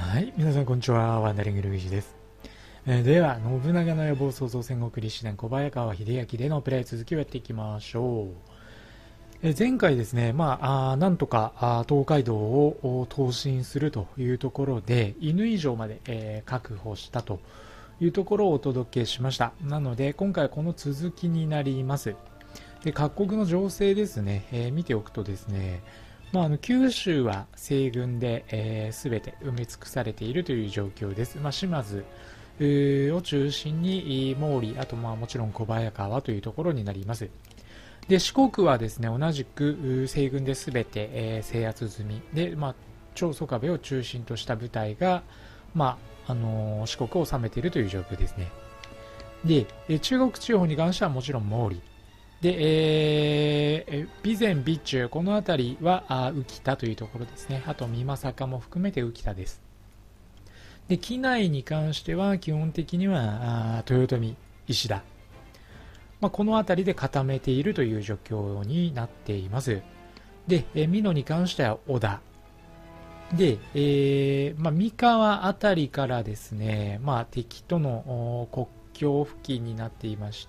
はい、皆さんこんにちは。ワンダリングルイージです。では、信長の野望創造戦国立志伝小早川秀明でのプレイ続きをやっていきましょう。前回ですね、なんとか東海道を東進するというところで、乾城まで、確保したというところをお届けしました。なので、今回はこの続きになります。で、各国の情勢ですね、見ておくとですね、九州は西軍で、全て埋め尽くされているという状況です。島津を中心に毛利、あともちろん小早川というところになります。で、四国はですね、同じく西軍で全て、制圧済みで、長宗我部を中心とした部隊が、四国を治めているという状況ですね。で、中国地方に関してはもちろん毛利で、備前備中この辺りは宇喜田というところですね。あと美作も含めて宇喜田です。で、畿内に関しては基本的には豊臣石田、この辺りで固めているという状況になっています。で、美濃に関しては織田で、三河辺りからですね、敵との国境付近になっていまして、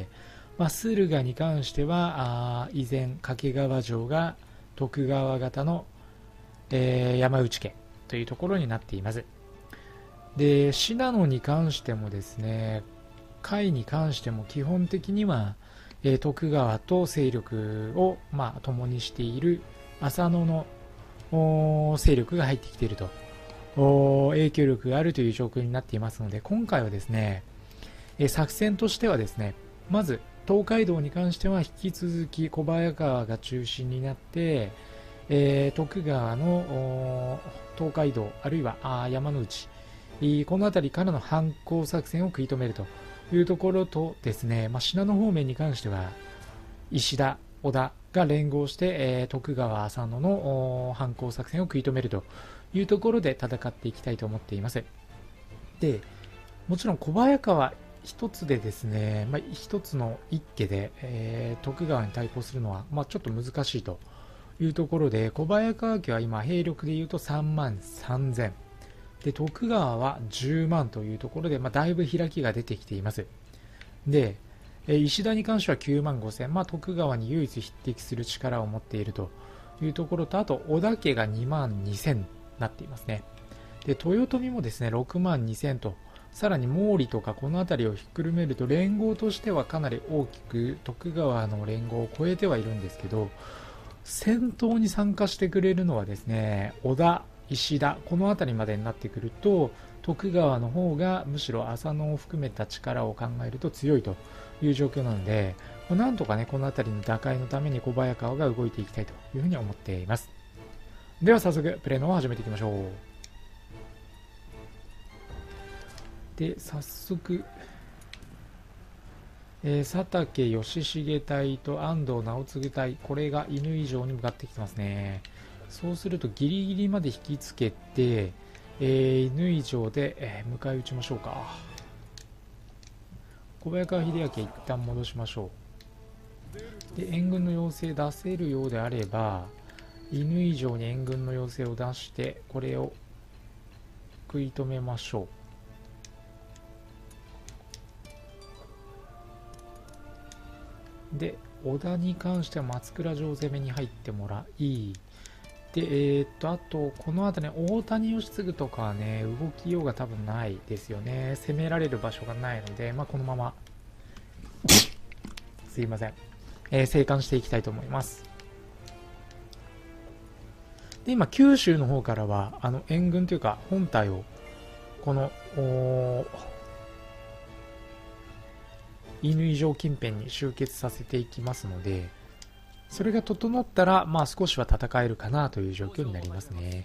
駿河に関しては依然掛川城が徳川方の、山内家というところになっています。で、信濃に関してもですね、甲斐に関しても基本的には、徳川と勢力を、共にしている浅野の勢力が入ってきていると、影響力があるという状況になっていますので、今回はですね、作戦としてはですね、まず東海道に関しては引き続き小早川が中心になって、徳川の東海道あるいは山之内この辺りからの反攻作戦を食い止めるというところとですね、信濃方面に関しては石田、織田が連合して、徳川浅野の反攻作戦を食い止めるというところで戦っていきたいと思っています。で、もちろん小早川一つでですね、一つの一家で、徳川に対抗するのは、ちょっと難しいというところで、小早川家は今兵力でいうと3万3000で、徳川は10万というところで、だいぶ開きが出てきています。で、石田に関しては9万5000、徳川に唯一匹敵する力を持っているというところと、あと織田家が2万2000になっていますね。で、豊臣もですね6万2000と、さらに毛利とかこの辺りをひっくるめると連合としてはかなり大きく徳川の連合を超えてはいるんですけど、戦闘に参加してくれるのはですね織田、石田この辺りまでになってくると、徳川の方がむしろ浅野を含めた力を考えると強いという状況なので、なんとかねこの辺りの打開のために小早川が動いていきたいというふうに思っています。では早速プレイの方を始めていきましょう。で、早速、佐竹義重隊と安藤直次隊、これが乾城に向かってきてますね。そうするとギリギリまで引きつけて、乾城で、迎え撃ちましょうか。小早川秀明一旦戻しましょう。で、援軍の要請出せるようであれば、乾城に援軍の要請を出して、これを食い止めましょう。で、織田に関しては松倉城攻めに入ってもらい、で、あと、この後ね、大谷義継とかはね、動きようが多分ないですよね。攻められる場所がないので、このまま、すいません、生還していきたいと思います。で、今、九州の方からは、援軍というか、本体を、この、乾城近辺に集結させていきますので、それが整ったら、少しは戦えるかなという状況になりますね。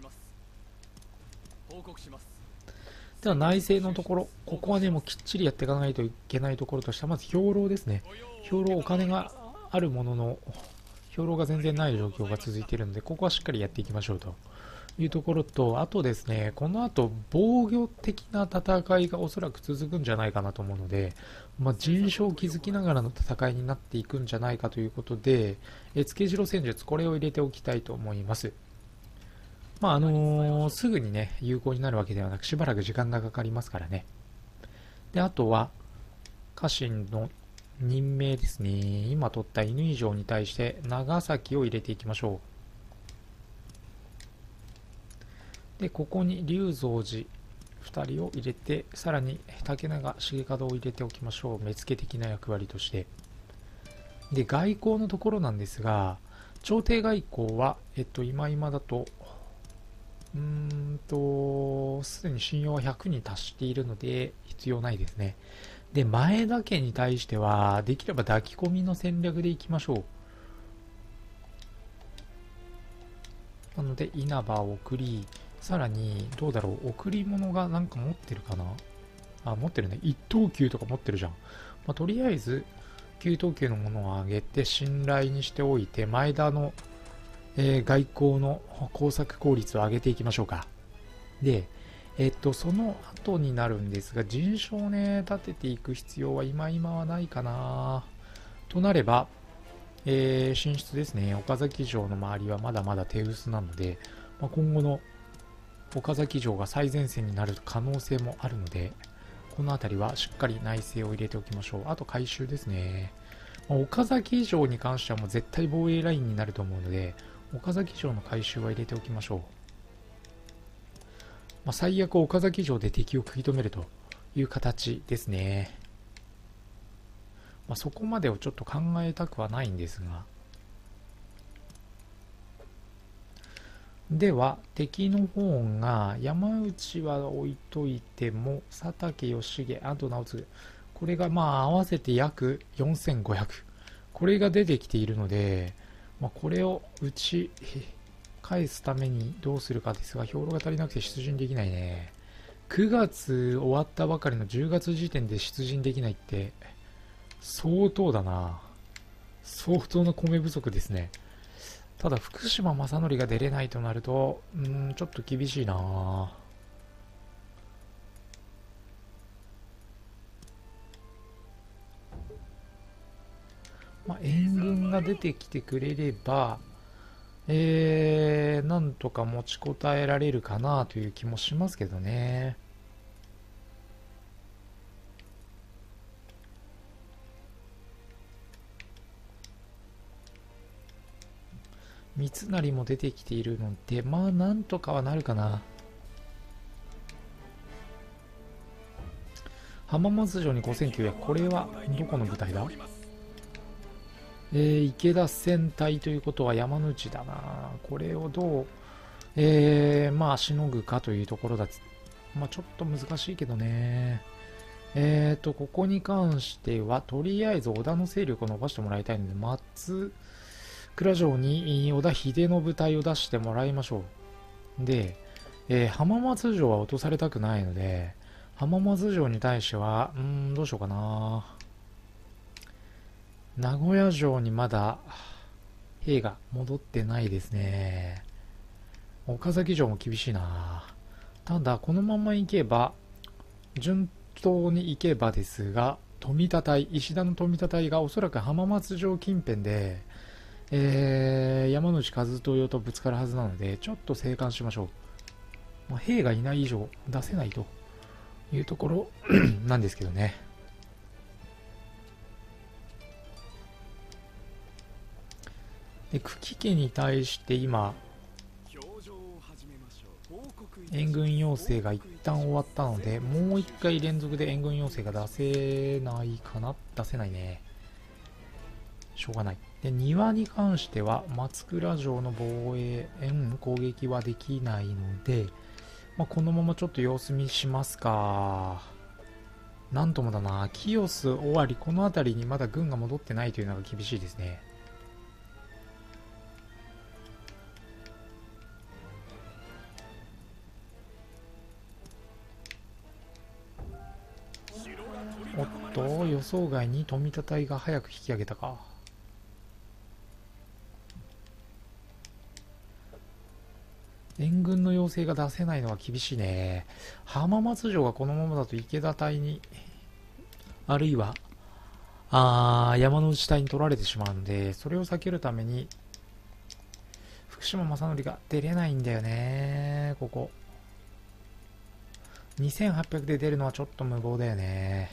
では内政のところ、ここはねもうきっちりやっていかないといけないところとしては、まず兵糧ですね。兵糧、お金があるものの兵糧が全然ない状況が続いているので、ここはしっかりやっていきましょうというところと、あとですね、この後防御的な戦いがおそらく続くんじゃないかなと思うので、陣所を築きながらの戦いになっていくんじゃないかということで、付城戦術、これを入れておきたいと思います。 すぐにね、有効になるわけではなく、しばらく時間がかかりますからね。で、あとは、家臣の任命ですね。今取った乾城に対して長崎を入れていきましょう。で、ここに龍蔵寺2人を入れて、さらに竹長重門を入れておきましょう。目付的な役割として。で、外交のところなんですが、朝廷外交は、今だと、すでに信用は100に達しているので、必要ないですね。で、前田家に対しては、できれば抱き込みの戦略でいきましょう。なので、稲葉を送り、さらに、どうだろう、贈り物がなんか持ってるかなあ、持ってるね。一等級とか持ってるじゃん。とりあえず、9等級のものをあげて、信頼にしておいて、前田の、外交の工作効率を上げていきましょうか。で、その後になるんですが、陣所をね、立てていく必要は今はないかな。となれば、進出ですね。岡崎城の周りはまだまだ手薄なので、今後の岡崎城が最前線になる可能性もあるので、この辺りはしっかり内政を入れておきましょう。あと回収ですね。岡崎城に関してはもう絶対防衛ラインになると思うので、岡崎城の回収は入れておきましょう。最悪岡崎城で敵を食い止めるという形ですね。そこまでをちょっと考えたくはないんですが。では、敵の方が、山内は置いといても、佐竹義重、あと直次。これが合わせて約4500。これが出てきているので、これを打ち返すためにどうするかですが、兵糧が足りなくて出陣できないね。9月終わったばかりの10月時点で出陣できないって、相当だな。相当な米不足ですね。ただ、福島正則が出れないとなると、ちょっと厳しいな。援軍が出てきてくれれば、なんとか持ちこたえられるかなという気もしますけどね。三成も出てきているので、なんとかはなるかな。浜松城に5900。これはどこの部隊だ？池田戦隊ということは山内だな。これをどう、しのぐかというところだ。ちょっと難しいけどね。ここに関しては、とりあえず織田の勢力を伸ばしてもらいたいので、松倉城に織田秀の部隊を出してもらいましょう。で、浜松城は落とされたくないので、浜松城に対しては、どうしようかな。名古屋城にまだ兵が戻ってないですね。岡崎城も厳しいな。ただ、このまま行けば、順当に行けばですが、富田隊、石田の富田隊がおそらく浜松城近辺で、山内和豊とぶつかるはずなので、ちょっと静観しましょう。兵がいない以上出せないというところなんですけどね。で、久喜家に対して今、援軍要請が一旦終わったので、もう一回連続で援軍要請が出せないかな？出せないね。しょうがない。で、庭に関しては、松倉城の防衛、攻撃はできないので、このままちょっと様子見しますか。なんともだな。清須、尾張、この辺りにまだ軍が戻ってないというのが厳しいですね。おっと、予想外に富田隊が早く引き上げたか。援軍の要請が出せないのは厳しいね。浜松城がこのままだと池田隊に、あるいは、山内隊に取られてしまうので、それを避けるために、 福島正則が出れないんだよね、ここ。2800で出るのはちょっと無謀だよね。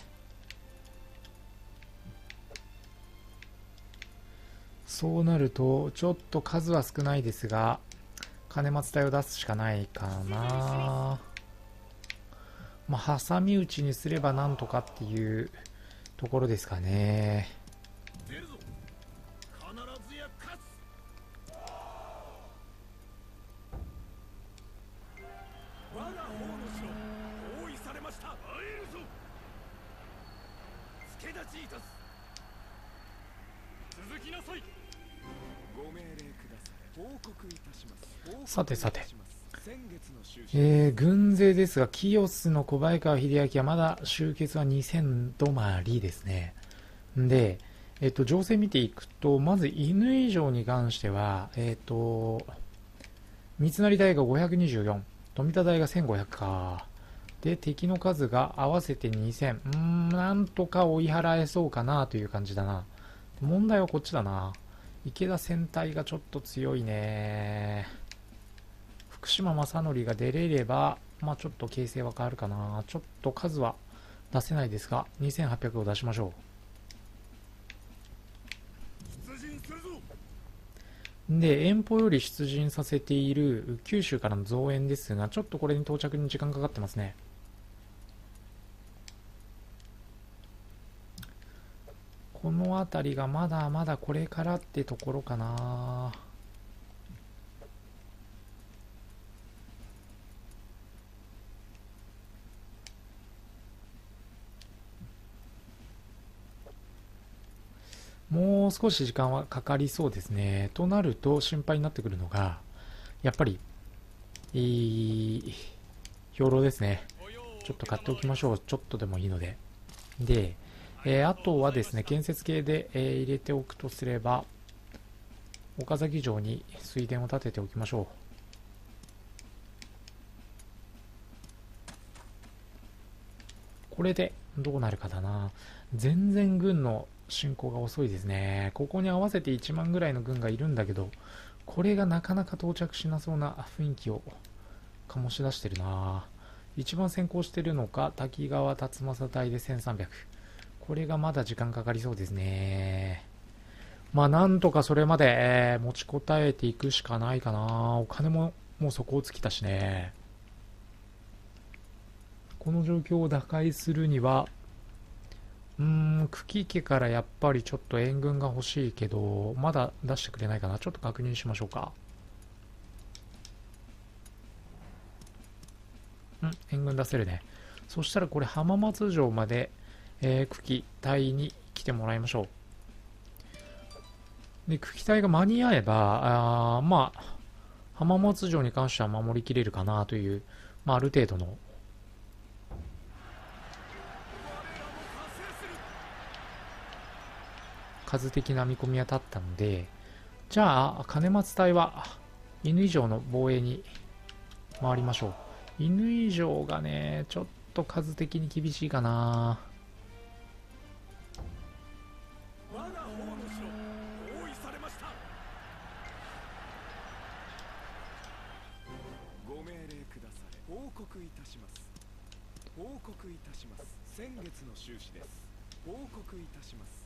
そうなると、ちょっと数は少ないですが、金松隊を出すしかないかな。まあ、挟み撃ちにすればなんとかっていうところですかね。さてさて、軍勢ですが、清須の小早川秀明はまだ集結は2000止まりですね。で、情勢見ていくと、まず乾城に関しては、三成大が524、富田大が1500か。で、敵の数が合わせて2000。なんとか追い払えそうかなという感じだな。問題はこっちだな。池田戦隊がちょっと強いね。福島正則が出れれば、まあちょっと形勢は変わるかな。ちょっと数は出せないですが、2800を出しましょう。で、遠方より出陣させている九州からの増援ですが、ちょっとこれに到着に時間かかってますね。この辺りがまだまだこれからってところかな。もう少し時間はかかりそうですね。となると心配になってくるのが、やっぱり、兵糧ですね。ちょっと買っておきましょう。ちょっとでもいいので。で、あとはですね、建設系で、入れておくとすれば、岡崎城に水田を建てておきましょう。これでどうなるかだな。全然軍の進行が遅いですね。ここに合わせて1万ぐらいの軍がいるんだけど、これがなかなか到着しなそうな雰囲気を醸し出してるな。一番先行してるのか、滝川辰政隊で1300。これがまだ時間かかりそうですね。まあなんとかそれまで、持ちこたえていくしかないかな。お金ももう底を尽きたしね。この状況を打開するには、久喜家からやっぱりちょっと援軍が欲しいけど、まだ出してくれないかな。ちょっと確認しましょうか。援軍出せるね。そしたらこれ浜松城まで、久喜隊に来てもらいましょう。で、久喜隊が間に合えば、まあ、浜松城に関しては守りきれるかなという、まあ、ある程度の数的な見込みは立ったので、じゃあ金松隊は乾城の防衛に回りましょう。乾城がねちょっと数的に厳しいかな。 ご命令くだされ。報告いたします。報告いたします。先月の収支です。報告いたします。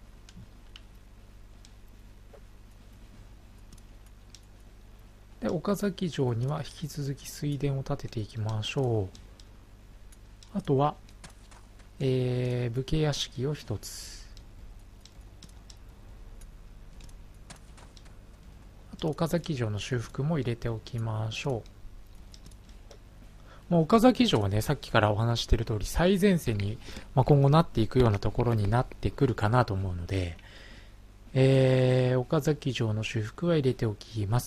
で岡崎城には引き続き水田を建てていきましょう。あとは、武家屋敷を一つ、あと岡崎城の修復も入れておきましょう。岡崎城はね、さっきからお話している通り最前線に、今後なっていくようなところになってくるかなと思うので、岡崎城の修復は入れておきます。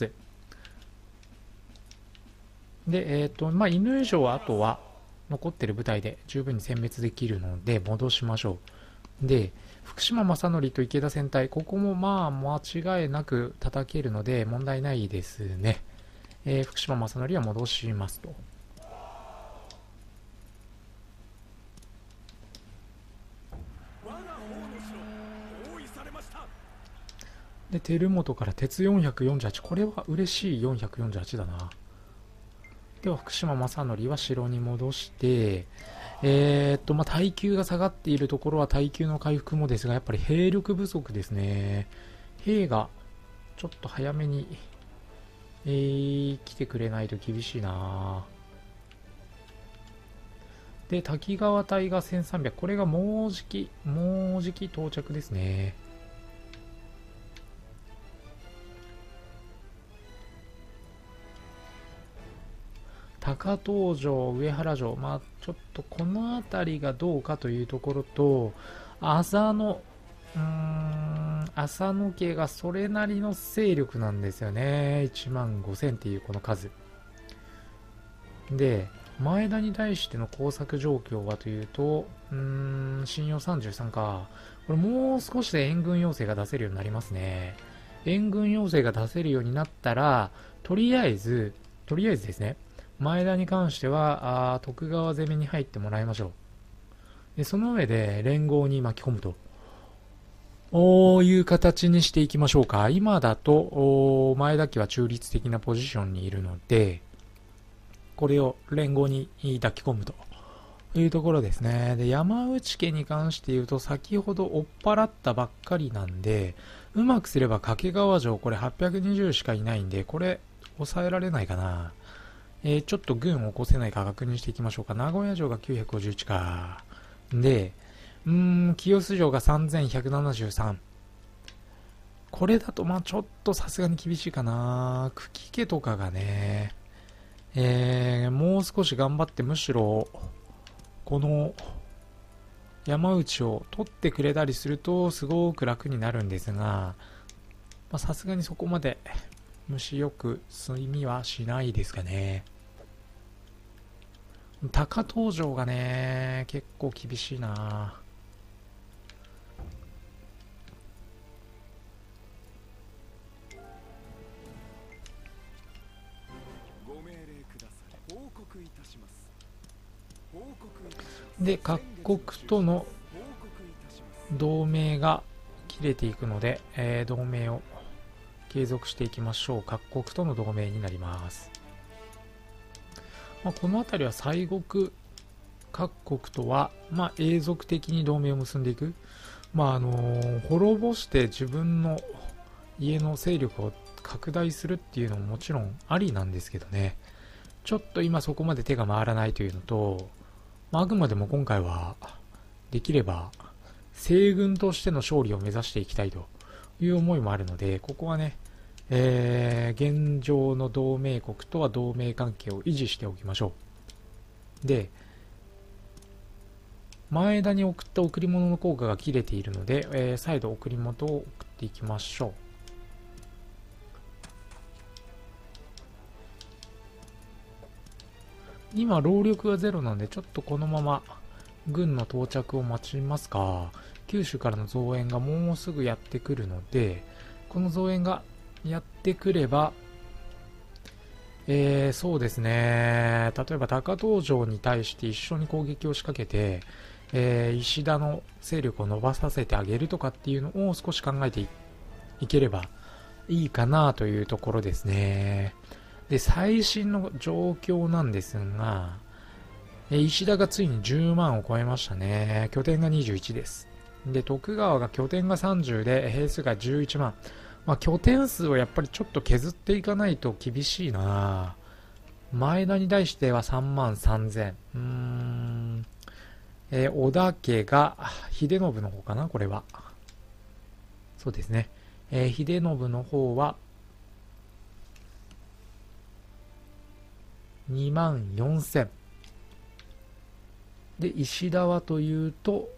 で、乾城はあとは残ってる部隊で十分に殲滅できるので戻しましょう。で、福島正則と池田戦隊、ここもまあ間違いなく叩けるので問題ないですね。福島正則は戻しますと。 で、照本から鉄448。これは嬉しい448だな。では、福島正則は城に戻して、耐久が下がっているところは耐久の回復もですが、やっぱり兵力不足ですね。兵がちょっと早めに、来てくれないと厳しいな。で、滝川隊が1300。これがもうじき到着ですね。高東城、上原城、ちょっとこの辺りがどうかというところと、浅野家がそれなりの勢力なんですよね。1万5000っていうこの数。で、前田に対しての工作状況はというと、信用33か。これもう少しで援軍要請が出せるようになりますね。援軍要請が出せるようになったら、とりあえずですね、前田に関しては徳川攻めに入ってもらいましょう。でその上で連合に巻き込むという形にしていきましょうか。今だと前田家は中立的なポジションにいるので、これを連合に抱き込むというところですね。で、山内家に関して言うと、先ほど追っ払ったばっかりなんで、うまくすれば掛川城、これ820しかいないんで、これ抑えられないかな。ちょっと軍を起こせないか確認していきましょうか。名古屋城が951か。で、清洲城が3173。これだとちょっとさすがに厳しいかな。久喜家とかがね、もう少し頑張って、むしろこの山内を取ってくれたりするとすごく楽になるんですが、さすがにそこまで虫よく睡眠はしないですかね。高東城がね結構厳しいな。 ご命令ください。報告いたします。報告いたします。 で、各国との同盟が切れていくので、同盟を継続していきましょう。各国との同盟になります。この辺りは西国各国とは、永続的に同盟を結んでいく。滅ぼして自分の家の勢力を拡大するっていうのももちろんありなんですけどね。ちょっと今そこまで手が回らないというのと、あくまでも今回はできれば西軍としての勝利を目指していきたいという思いもあるので、ここはね、現状の同盟国とは同盟関係を維持しておきましょう。で、前田に送った贈り物の効果が切れているので、再度贈り物を送っていきましょう。今労力がゼロなんで、ちょっとこのまま軍の到着を待ちますか。九州からの増援がもうすぐやってくるので、この増援がやってくれば、そうですね、例えば高東城に対して一緒に攻撃を仕掛けて、石田の勢力を伸ばさせてあげるとかっていうのを少し考えて いければいいかなというところですね。で、最新の状況なんですが、石田がついに10万を超えましたね。拠点が21です。で、徳川が拠点が30で兵数が11万。拠点数をやっぱりちょっと削っていかないと厳しいな。前田に対しては3万3000。織田家が秀信の方かな、これは。そうですね。秀信の方は2万4000。で、石田はというと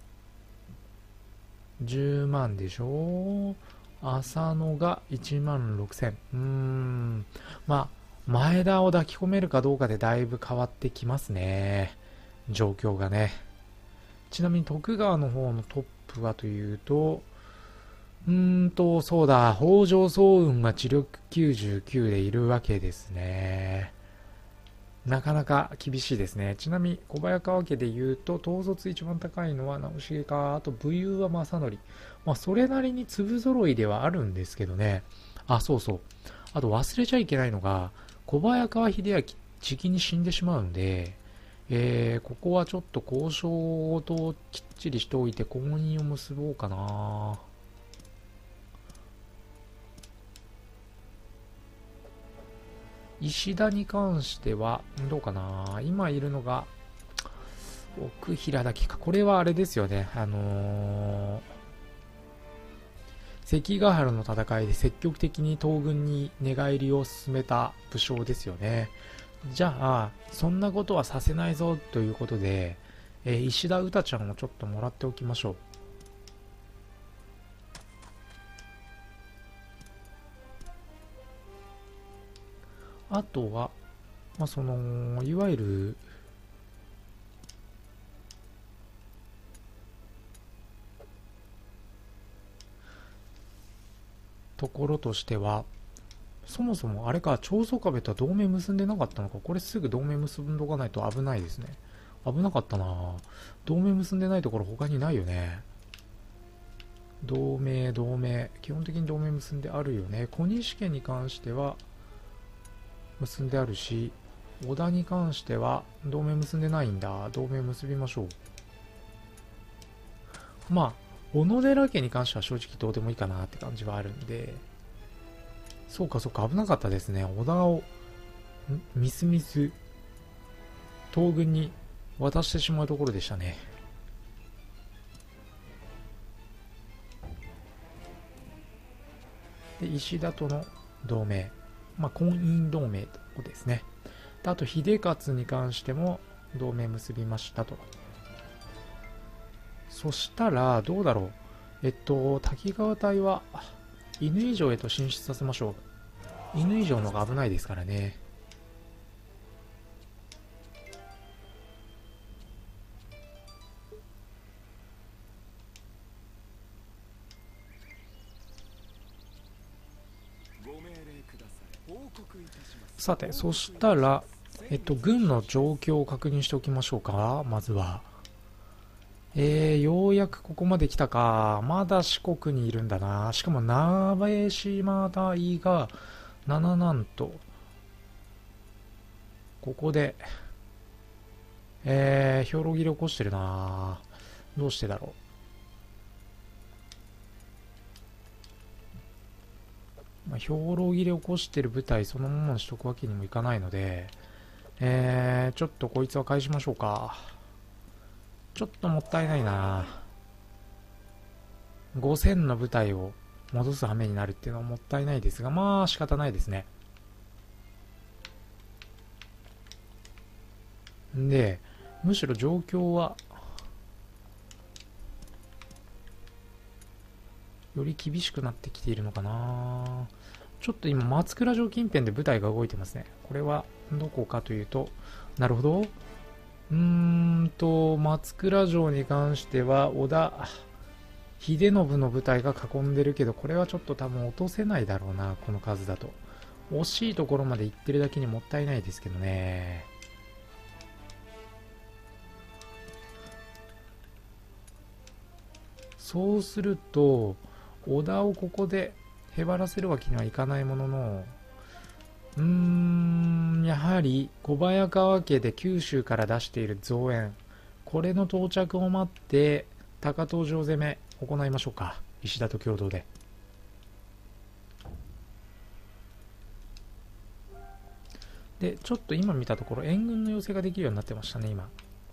10万でしょ。浅野が1万6000。前田を抱き込めるかどうかでだいぶ変わってきますね。状況がね。ちなみに徳川の方のトップはというと、そうだ、北条早雲が知力99でいるわけですね。 なかなか厳しいですね。ちなみに小早川家で言うと統率一番高いのは直重か、あと武勇は正則。まあそれなりに粒揃いではあるんですけどね。あ、そうそう。あと忘れちゃいけないのが、小早川秀明じきに死んでしまうんで、ここはちょっと交渉ときっちりしておいて婚姻を結ぼうかな。石田に関してはどうかな。今いるのが奥平だけか。これはあれですよね。関ヶ原の戦いで積極的に東軍に寝返りを進めた武将ですよね。じゃあそんなことはさせないぞということで、石田歌ちゃんをちょっともらっておきましょう。あとは、まあ、そのいわゆるところとしては、そもそもあれか、長宗我部とは同盟結んでなかったのか。これすぐ同盟結んどかないと危ないですね。危なかったな。同盟結んでないところ他にないよね。同盟。基本的に同盟結んであるよね。小西家に関しては結んであるし、織田に関しては同盟結んでないんだ。同盟結びましょう。まあ、小野寺家に関しては正直どうでもいいかなって感じはあるんで、そうかそうか、危なかったですね。織田をみすみす東軍に渡してしまうところでしたね。で、石田との同盟、まあ、婚姻同盟ですね。であと秀勝に関しても同盟結びましたと。そしたらどうだろう。滝川隊は犬以上へと進出させましょう。犬以上の方が危ないですからね。さて、そしたら、軍の状況を確認しておきましょうか。まずは。ようやくここまで来たか。まだ四国にいるんだな。しかも、鍋島大が7なんと、ここで、兵糧切れ起こしてるな。どうしてだろう。まあ、兵糧切れ起こしてる部隊そのままにしとくわけにもいかないので、ちょっとこいつは返しましょうか。ちょっともったいないな。5000の部隊を戻す羽目になるっていうのはもったいないですが、まあ仕方ないですね。で、むしろ状況はより厳しくなってきているのかな。ちょっと今松倉城近辺で部隊が動いてますね。これはどこかというと、なるほど。松倉城に関しては織田秀信の部隊が囲んでるけど、これはちょっと多分落とせないだろうな、この数だと。惜しいところまで行ってるだけにもったいないですけどね。そうすると織田をここでへばらせるわけにはいかないものの、やはり小早川家で九州から出している増援、これの到着を待って高遠城攻め行いましょうか。石田と共同で。でちょっと今見たところ援軍の要請ができるようになってましたね。今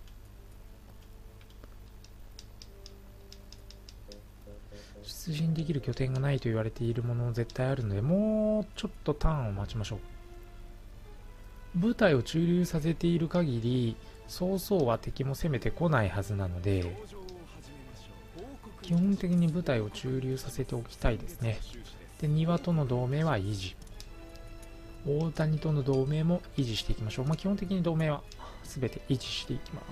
出陣できる拠点がないと言われているもの絶対あるので、もうちょっとターンを待ちましょう。部隊を駐留させている限りそうそうは敵も攻めてこないはずなので、基本的に部隊を駐留させておきたいですね。で、庭との同盟は維持、大谷との同盟も維持していきましょう。まあ、基本的に同盟は全て維持していきます。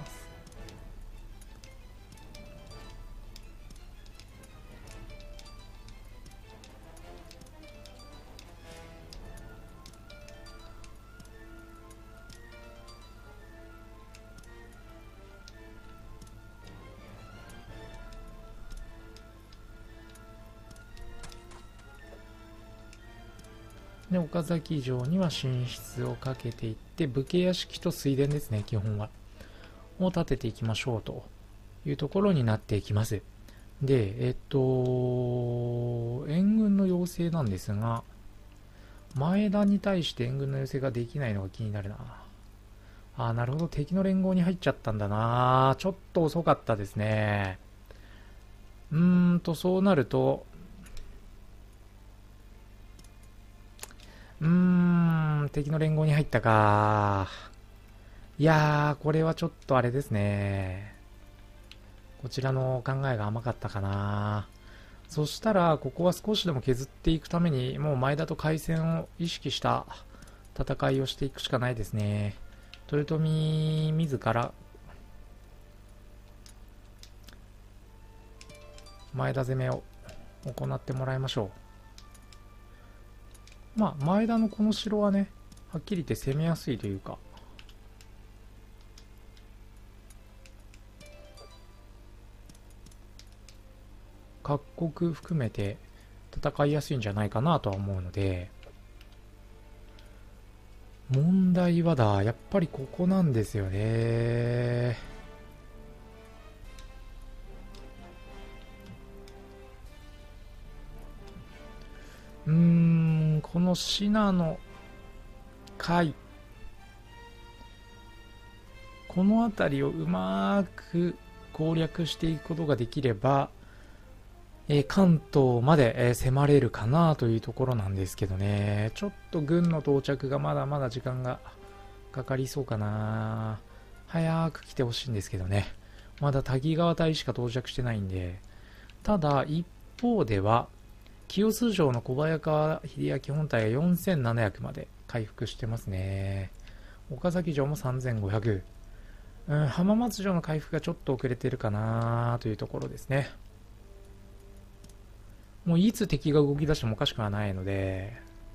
で、岡崎城には進出をかけていって、武家屋敷と水田ですね、基本は。を建てていきましょうというところになっていきます。で、援軍の要請なんですが、前田に対して援軍の要請ができないのが気になるな。ああ、なるほど。敵の連合に入っちゃったんだな。ちょっと遅かったですね。そうなると、敵の連合に入ったか。いやー、これはちょっとあれですね。こちらの考えが甘かったかな。そしたら、ここは少しでも削っていくために、もう前田と海戦を意識した戦いをしていくしかないですね。豊臣自ら前田攻めを行ってもらいましょう。まあ、前田のこの城はね、はっきり言って攻めやすいというか、各国含めて戦いやすいんじゃないかなとは思うので、問題はやっぱりここなんですよね。この信濃海、この辺りをうまく攻略していくことができれば、関東まで、迫れるかなというところなんですけどね。ちょっと軍の到着がまだまだ時間がかかりそうかな。早く来てほしいんですけどね。まだ滝川隊しか到着してないんで。ただ、一方では、清洲城の小早川秀明本体が4700まで回復してますね。岡崎城も3500。浜松城の回復がちょっと遅れてるかなというところですね。もういつ敵が動き出してもおかしくはないので、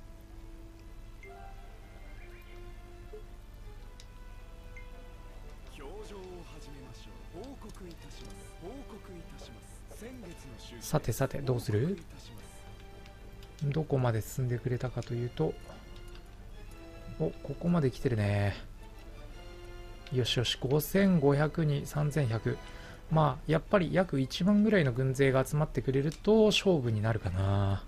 さてさてどうする？どこまで進んでくれたかというと、ここまで来てるね。よしよし、5500に3100。まあ、やっぱり約1万ぐらいの軍勢が集まってくれると勝負になるかな。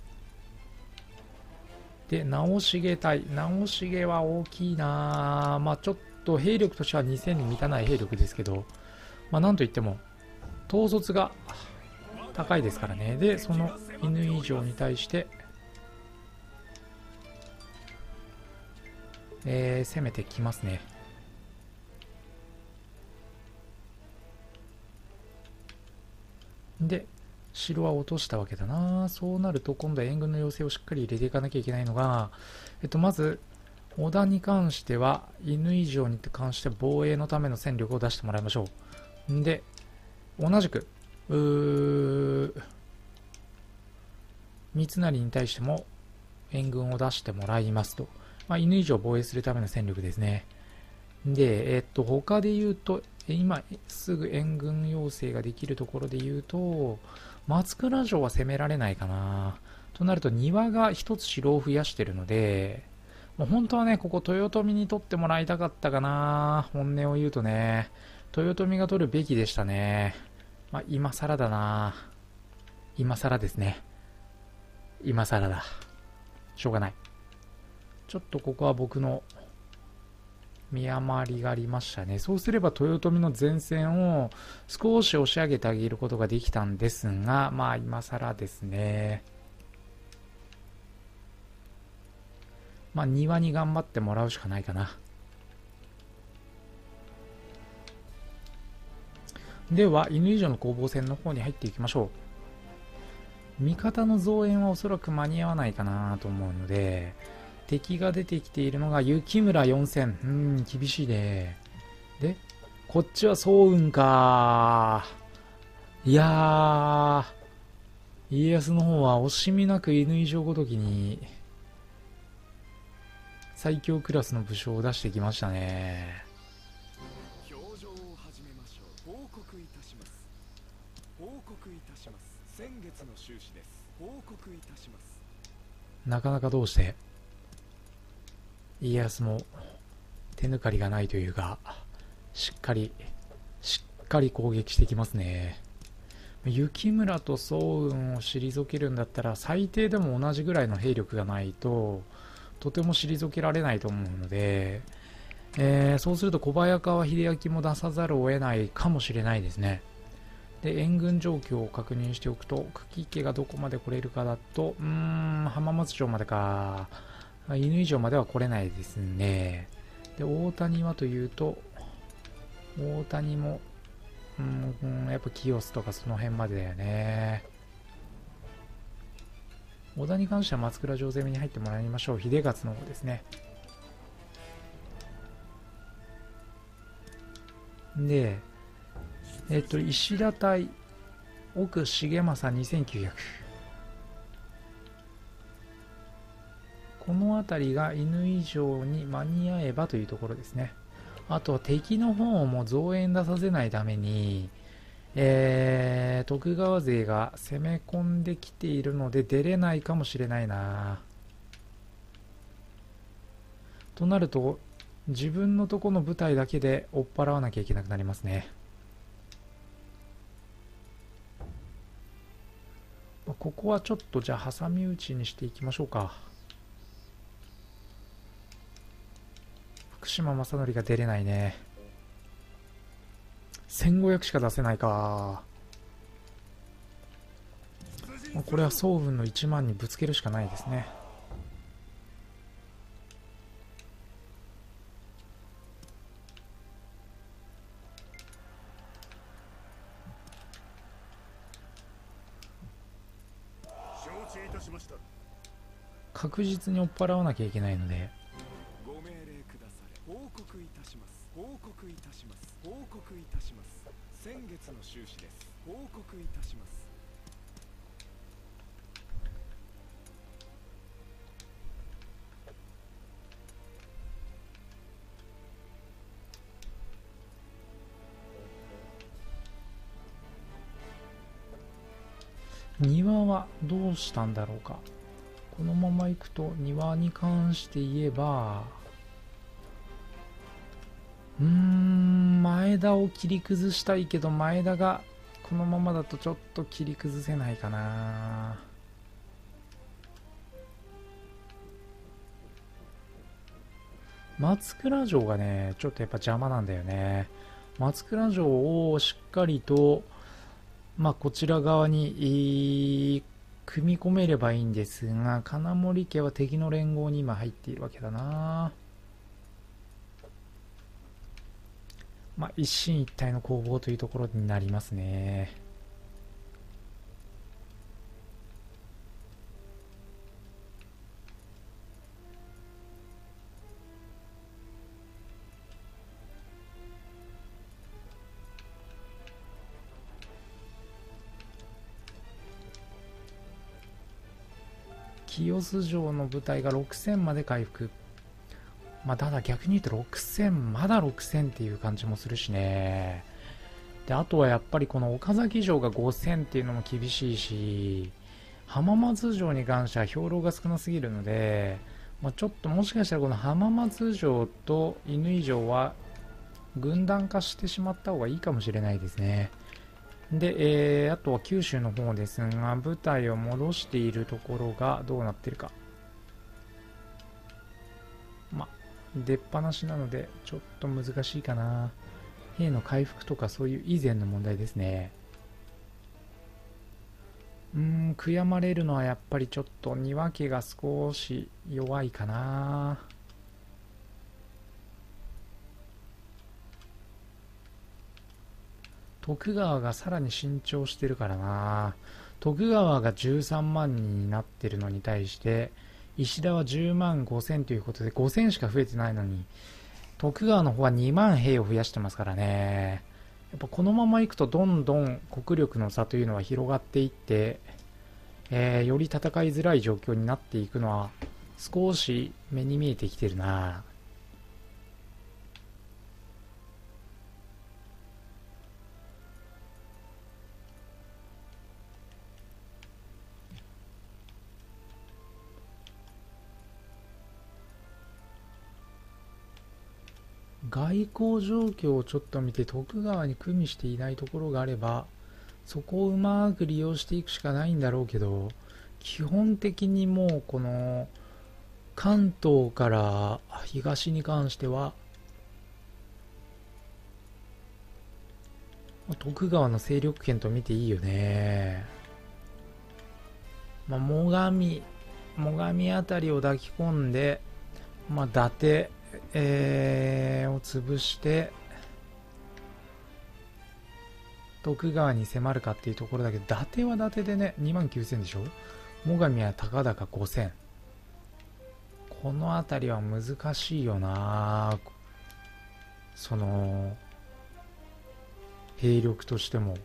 で、直重隊。直重は大きいな。まあ、ちょっと兵力としては2000に満たない兵力ですけど、まあ、なんといっても、統率が高いですからね。で、その乾城に対して、攻めてきますね。で、城は落としたわけだな。そうなると今度は援軍の要請をしっかり入れていかなきゃいけないのが、まず織田に関しては乾城に関して防衛のための戦力を出してもらいましょう。んで、同じく三成に対しても援軍を出してもらいますと、まあ、乾城を防衛するための戦力ですね。で、他で言うと、今すぐ援軍要請ができるところで言うと、松倉城は攻められないかな。となると庭が一つ城を増やしてるので、もう本当はね、ここ豊臣に取ってもらいたかったかな。本音を言うとね、豊臣が取るべきでしたね。まあ、今更だな。今更ですね。今更だ。しょうがない。ちょっとここは僕の見余りがありましたね。そうすれば豊臣の前線を少し押し上げてあげることができたんですが、まあ今更ですね。まあ庭に頑張ってもらうしかないかな。では、乾城の攻防戦の方に入っていきましょう。味方の増援はおそらく間に合わないかなと思うので、敵が出てきているのが雪村4000。厳しいね。で、こっちは早雲か。いやー、家康の方は惜しみなく乾城ごときに最強クラスの武将を出してきましたね。 表情を始めましょう。報告いたします。報告いたします。先月の収支です。報告いたします。 なかなかどうして家康も手抜かりがないというか、しっかり攻撃してきますね。雪村と早雲を退けるんだったら最低でも同じぐらいの兵力がないととても退けられないと思うので、そうすると小早川秀秋も出さざるを得ないかもしれないですね。で、援軍状況を確認しておくと、久喜家がどこまで来れるかだと、浜松城までか、乾城までは来れないですね。で、大谷はというと、大谷も、やっぱ清須とかその辺までだよね。小田に関しては松倉城攻めに入ってもらいましょう。秀勝の方ですね。で、石田対奥重政2900。この辺りが乾城に間に合えばというところですね。あとは敵の方も増援出させないために、徳川勢が攻め込んできているので出れないかもしれないな。となると自分のとこの部隊だけで追っ払わなきゃいけなくなりますね。ここはちょっとじゃあ挟み撃ちにしていきましょうか。福島正則が出れないね。1500しか出せないか。これは宋軍の1万にぶつけるしかないですね。確実に追っ払わなきゃいけないので、 ご命令くだされ。報告いたします。報告いたします。報告いたします。先月の収支です。報告いたします。 庭はどうしたんだろうか。このまま行くと庭に関して言えば、前田を切り崩したいけど、前田がこのままだとちょっと切り崩せないかな。松倉城がね、ちょっとやっぱ邪魔なんだよね。松倉城をしっかりと、こちら側に組み込めればいいんですが、金森家は敵の連合に今入っているわけだな。一進一退の攻防というところになりますね。清洲城の部隊が6000まで回復。ただ逆に言うと6000、まだ6000っていう感じもするしね。で、あとはやっぱりこの岡崎城が5000っていうのも厳しいし、浜松城に関しては兵糧が少なすぎるので、ちょっともしかしたらこの浜松城と乾城は軍団化してしまった方がいいかもしれないですね。で、あとは九州の方ですが、部隊を戻しているところがどうなってるか。出っ放しなのでちょっと難しいかな。兵の回復とかそういう以前の問題ですね。悔やまれるのはやっぱりちょっと庭家が少し弱いかな。徳川がさらに伸長してるからな。徳川が13万人になってるのに対して石田は10万5000ということで5000しか増えてないのに、徳川の方は2万兵を増やしてますからね。やっぱこのままいくとどんどん国力の差というのは広がっていって、より戦いづらい状況になっていくのは少し目に見えてきてるな。 外交状況をちょっと見て徳川に組みしていないところがあればそこをうまく利用していくしかないんだろうけど、基本的にもうこの関東から東に関しては徳川の勢力圏と見ていいよね。最上あたりを抱き込んで、伊達、を潰して徳川に迫るかっていうところだけど、伊達は伊達でね29000でしょ。最上はたかだか5000。このあたりは難しいよな、その兵力としても。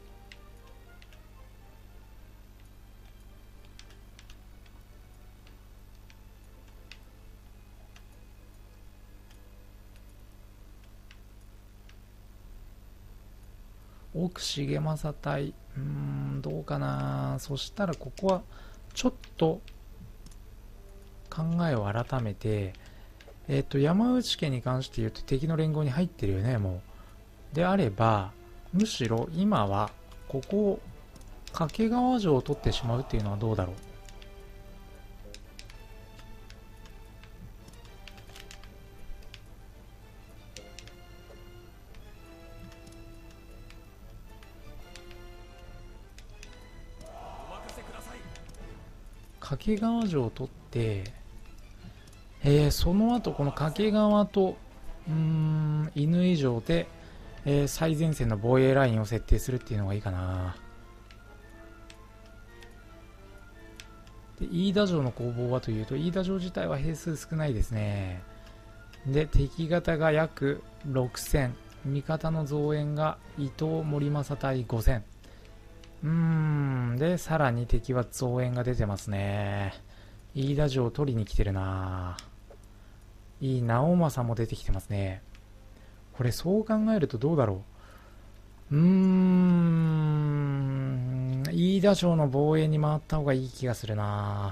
奥重政隊、どうかな。そしたらここはちょっと考えを改めて、山内家に関して言うと敵の連合に入ってるよね、もう。であれば、むしろ今はここを掛川城を取ってしまうっていうのはどうだろう。掛川城を取って、その後この掛川と乾城で、最前線の防衛ラインを設定するっていうのがいいかな。で飯田城の攻防はというと、飯田城自体は兵数少ないですね。で敵方が約6000、味方の増援が伊藤森政隊5000。でさらに敵は増援が出てますね。飯田城を取りに来てるな。いい直政も出てきてますね。これそう考えるとどうだろう。飯田城の防衛に回った方がいい気がするな。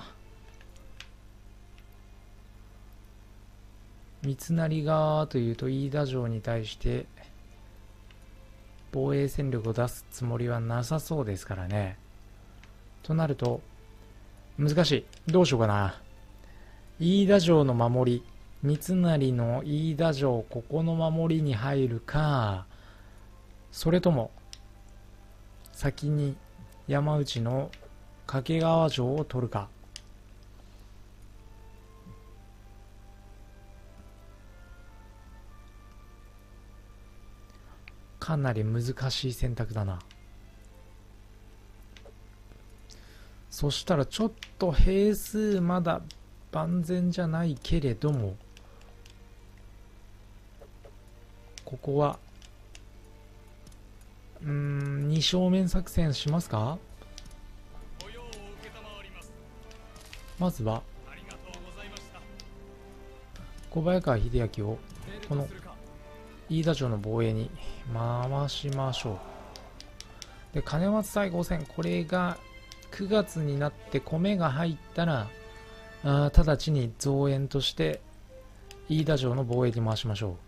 三成がというと飯田城に対して防衛戦力を出すつもりはなさそうですからね。となると難しい。どうしようかな。飯田城の守り、三成の飯田城、ここの守りに入るか、それとも先に山内の掛川城を取るか。かなり難しい選択だな。そしたらちょっと兵数まだ万全じゃないけれども、ここは二正面作戦しますか。まずは小早川秀明をこの飯田城の防衛に回しましょう。で金松隊5000、これが9月になって米が入ったら直ちに増援として飯田城の防衛に回しましょ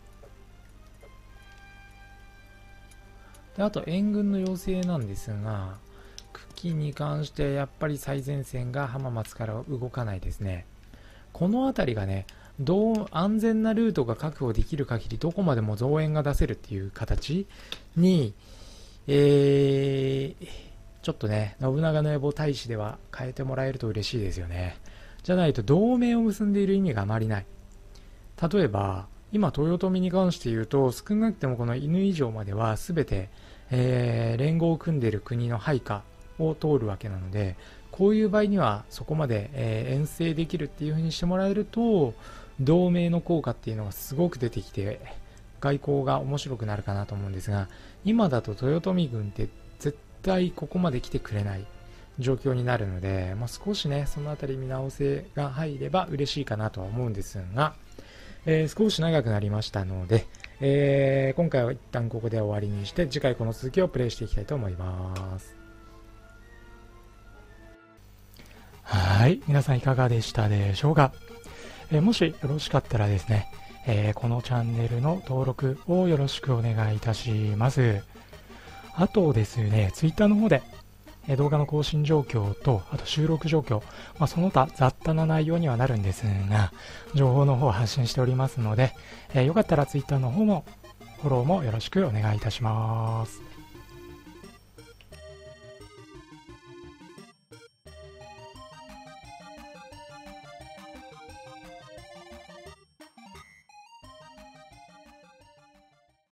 う。であと援軍の要請なんですが、久喜に関してやっぱり最前線が浜松から動かないですね。この辺りがね、安全なルートが確保できる限りどこまでも増援が出せるっていう形に、ちょっとね信長の野望大使では変えてもらえると嬉しいですよね。じゃないと同盟を結んでいる意味があまりない。例えば今豊臣に関して言うと、少なくてもこの乾城までは全て、連合を組んでいる国の配下を通るわけなので、こういう場合にはそこまで、遠征できるっていう風にしてもらえると、同盟の効果っていうのがすごく出てきて外交が面白くなるかなと思うんですが、今だと豊臣軍って絶対ここまで来てくれない状況になるので、少しねそのあたり見直せが入れば嬉しいかなとは思うんですが、少し長くなりましたので、今回は一旦ここで終わりにして、次回この続きをプレイしていきたいと思います。はい、皆さんいかがでしたでしょうか。もしよろしかったらですね、 このチャンネルの登録をよろしくお願いいたします。あとですね、Twitter の方で動画の更新状況と、あと収録状況、その他雑多な内容にはなるんですが、情報の方を発信しておりますので、よかったら Twitter の方もフォローもよろしくお願いいたします。